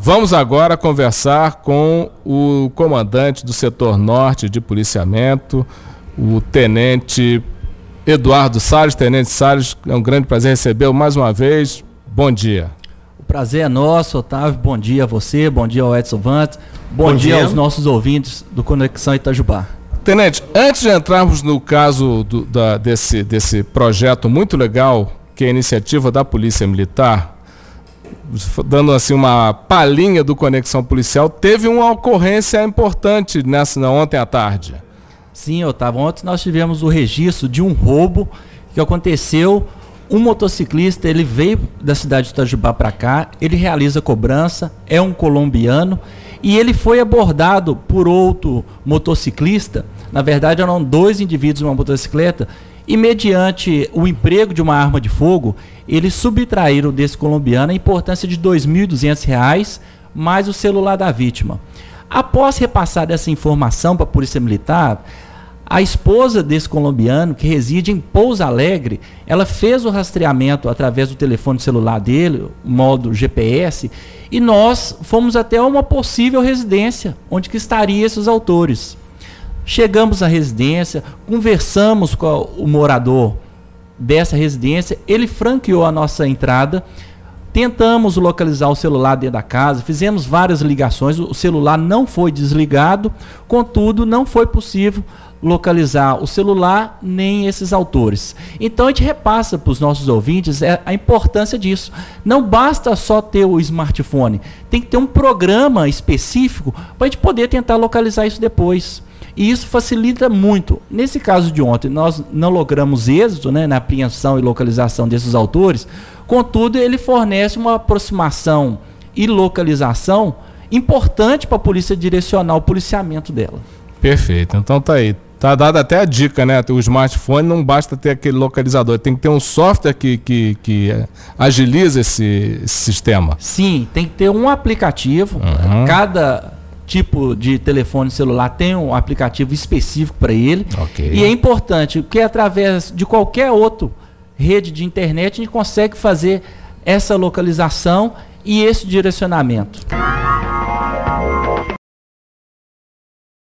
Vamos agora conversar com o comandante do setor norte de policiamento, o tenente Eduardo Salles. Tenente Salles, é um grande prazer recebê-lo mais uma vez. Bom dia. O prazer é nosso, Otávio. Bom dia a você, bom dia ao Edson Vantes, bom dia aos nossos ouvintes do Conexão Itajubá. Tenente, antes de entrarmos no caso desse projeto muito legal, que é a iniciativa da Polícia Militar, dando assim uma palhinha do Conexão Policial, teve uma ocorrência importante ontem à tarde. Sim, Otávio, ontem nós tivemos o registro de um roubo que aconteceu. Um motociclista, ele veio da cidade de Itajubá para cá, ele realiza cobrança, é um colombiano, e ele foi abordado por outro motociclista. Na verdade, eram dois indivíduos numa motocicleta, e mediante o emprego de uma arma de fogo, eles subtraíram desse colombiano a importância de R$ 2.200, mais o celular da vítima. Após repassar essa informação para a Polícia Militar, a esposa desse colombiano, que reside em Pouso Alegre, ela fez o rastreamento através do telefone celular dele, modo GPS, e nós fomos até uma possível residência, onde que estariam esses autores. Chegamos à residência, conversamos com o morador dessa residência, ele franqueou a nossa entrada, tentamos localizar o celular dentro da casa, fizemos várias ligações, o celular não foi desligado, contudo, não foi possível localizar o celular nem esses autores. Então a gente repassa para os nossos ouvintes a importância disso. Não basta só ter o smartphone, tem que ter um programa específico para a gente poder tentar localizar isso depois. E isso facilita muito. Nesse caso de ontem, nós não logramos êxito, né, na apreensão e localização desses autores, contudo, ele fornece uma aproximação e localização importante para a polícia direcionar o policiamento dela. Perfeito, então tá aí. Tá dada até a dica, né? O smartphone não basta ter aquele localizador, tem que ter um software que agiliza esse sistema. Sim, tem que ter um aplicativo. Cada tipo de telefone celular tem um aplicativo específico para ele. Okay. E é importante, porque através de qualquer outra rede de internet a gente consegue fazer essa localização e esse direcionamento.